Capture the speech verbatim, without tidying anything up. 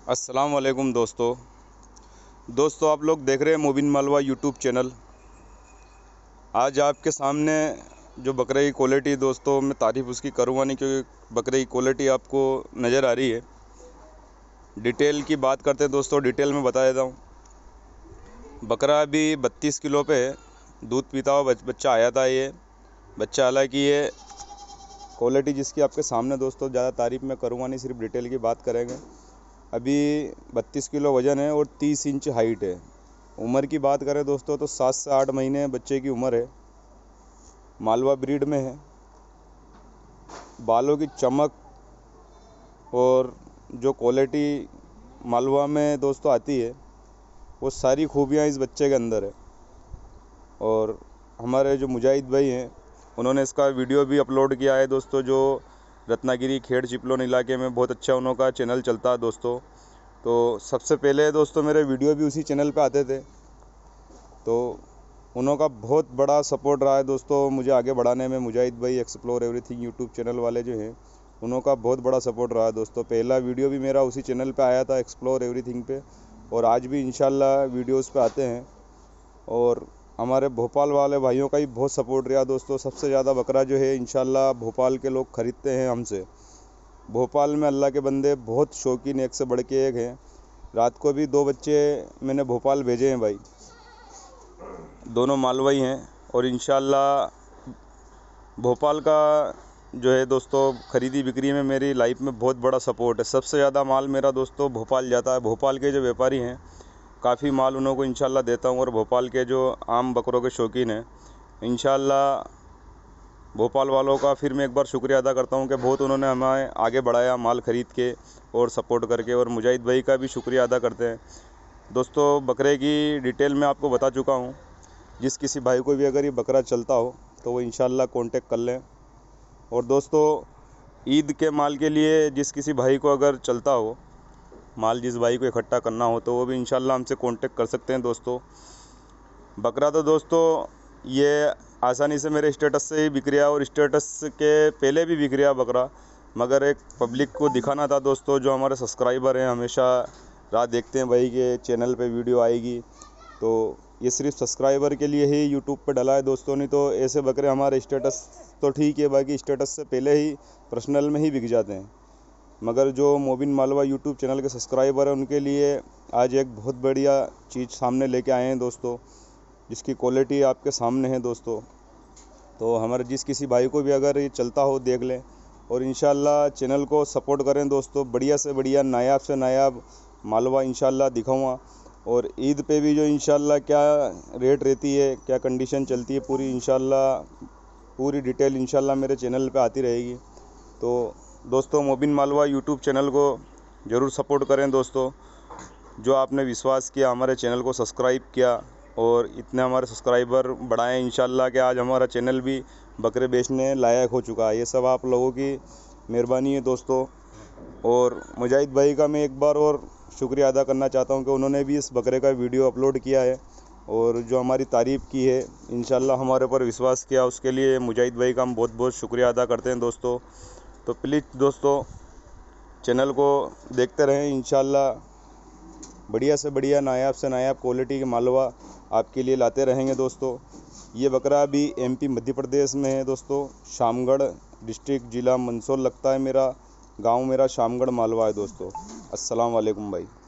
अस्सलाम वालेकुम दोस्तों दोस्तों आप लोग देख रहे हैं मोबिन मालवा यूट्यूब चैनल। आज आपके सामने जो बकरे की क्वालिटी दोस्तों मैं तारीफ़ उसकी करूँगा नहीं, क्योंकि बकरे की क्वालिटी आपको नज़र आ रही है। डिटेल की बात करते हैं दोस्तों, डिटेल में बता देता हूँ। बकरा अभी बत्तीस किलो पे है, दूध पीता हुआ बच्चा आया था। ये बच्चा हालांकि ये क्वालिटी जिसकी आपके सामने दोस्तों, ज़्यादा तारीफ़ मैं करूँगा नहीं, सिर्फ डिटेल की बात करेंगे। अभी बत्तीस किलो वज़न है और तीस इंच हाइट है। उम्र की बात करें दोस्तों तो सात से आठ महीने बच्चे की उम्र है। मालवा ब्रीड में है। बालों की चमक और जो क्वालिटी मालवा में दोस्तों आती है, वो सारी खूबियाँ इस बच्चे के अंदर है। और हमारे जो मुजाहिद भाई हैं, उन्होंने इसका वीडियो भी अपलोड किया है दोस्तों। जो रत्नागिरी खेड़ चिपलोन इलाके में बहुत अच्छा उनका चैनल चलता है दोस्तों। तो सबसे पहले दोस्तों मेरे वीडियो भी उसी चैनल पे आते थे, तो उनका बहुत बड़ा सपोर्ट रहा है दोस्तों मुझे आगे बढ़ाने में। मुजाहिद भाई एक्सप्लोर एवरीथिंग यूट्यूब चैनल वाले जो हैं, उनका बहुत बड़ा सपोर्ट रहा है दोस्तों। पहला वीडियो भी मेरा उसी चैनल पे आया था, एक्सप्लोर एवरीथिंग पे, और आज भी इंशाल्लाह वीडियोस पे आते हैं। और हमारे भोपाल वाले भाइयों का ही बहुत सपोर्ट रहा दोस्तों। सबसे ज़्यादा बकरा जो है इंशाल्लाह भोपाल के लोग ख़रीदते हैं हमसे। भोपाल में अल्लाह के बंदे बहुत शौकीन, एक से बढ़ के एक हैं। रात को भी दो बच्चे मैंने भोपाल भेजे हैं भाई, दोनों मालवाई हैं। और इंशाल्लाह भोपाल का जो है दोस्तों ख़रीदी बिक्री में मेरी लाइफ में बहुत बड़ा सपोर्ट है। सबसे ज़्यादा माल मेरा दोस्तों भोपाल जाता है। भोपाल के जो व्यापारी हैं, काफ़ी माल उन्हों को इंशाल्लाह देता हूँ। और भोपाल के जो आम बकरों के शौकीन हैं, इंशाल्लाह भोपाल वालों का फिर मैं एक बार शुक्रिया अदा करता हूँ कि बहुत उन्होंने हमें आगे बढ़ाया माल ख़रीद के और सपोर्ट करके। और मुजाहिद भाई का भी शुक्रिया अदा करते हैं दोस्तों। बकरे की डिटेल मैं आपको बता चुका हूँ। जिस किसी भाई को भी अगर ये बकरा चलता हो तो वो इंशाल्लाह कांटेक्ट कर लें। और दोस्तों ईद के माल के लिए जिस किसी भाई को अगर चलता हो माल, जिस भाई को इकट्ठा करना हो, तो वो भी इंशाल्लाह हमसे कांटेक्ट कर सकते हैं दोस्तों। बकरा तो दोस्तों ये आसानी से मेरे स्टेटस से ही बिक रहा, और स्टेटस के पहले भी बिक रहा बकरा, मगर एक पब्लिक को दिखाना था दोस्तों। जो हमारे सब्सक्राइबर हैं, हमेशा राह देखते हैं भाई के चैनल पे वीडियो आएगी, तो ये सिर्फ सब्सक्राइबर के लिए ही यूट्यूब पे डला है दोस्तों। नहीं तो ऐसे बकरे हमारे स्टेटस तो ठीक है, बाकी स्टेटस से पहले ही पर्सनल में ही बिक जाते हैं। मगर जो मोबिन मालवा यूट्यूब चैनल के सब्सक्राइबर हैं, उनके लिए आज एक बहुत बढ़िया चीज़ सामने लेके आए हैं दोस्तों, जिसकी क्वालिटी आपके सामने है दोस्तों। तो हमारे जिस किसी भाई को भी अगर ये चलता हो देख लें, और इंशाल्लाह चैनल को सपोर्ट करें दोस्तों। बढ़िया से बढ़िया नायाब से नायाब मालवा इंशाल्लाह दिखाऊंगा। और ईद पे भी जो इंशाल्लाह क्या रेट रहती है, क्या कंडीशन चलती है, पूरी इंशाल्लाह पूरी डिटेल इंशाल्लाह मेरे चैनल पे आती रहेगी। तो दोस्तों मोबिन मालवा यूट्यूब चैनल को ज़रूर सपोर्ट करें दोस्तों। जो आपने विश्वास किया, हमारे चैनल को सब्सक्राइब किया और इतने हमारे सब्सक्राइबर बढ़ाएं इंशाल्लाह कि आज हमारा चैनल भी बकरे बेचने लायक हो चुका है। ये सब आप लोगों की मेहरबानी है दोस्तों। और मुजाहिद भाई का मैं एक बार और शुक्रिया अदा करना चाहता हूं कि उन्होंने भी इस बकरे का वीडियो अपलोड किया है और जो हमारी तारीफ़ की है, इंशाल्लाह हमारे ऊपर विश्वास किया, उसके लिए मुजाहिद भाई का हम बहुत बहुत शुक्रिया अदा करते हैं दोस्तों। तो प्लीज़ दोस्तों चैनल को देखते रहें। इंशाल्लाह बढ़िया से बढ़िया नायाब से नायाब क्वालिटी के मालवा आपके लिए लाते रहेंगे दोस्तों। ये बकरा अभी एमपी मध्य प्रदेश में है दोस्तों। शामगढ़ डिस्ट्रिक्ट, ज़िला मंदसौर लगता है मेरा गांव, मेरा शामगढ़ मालवा है दोस्तों। अस्सलाम वालेकुम भाई।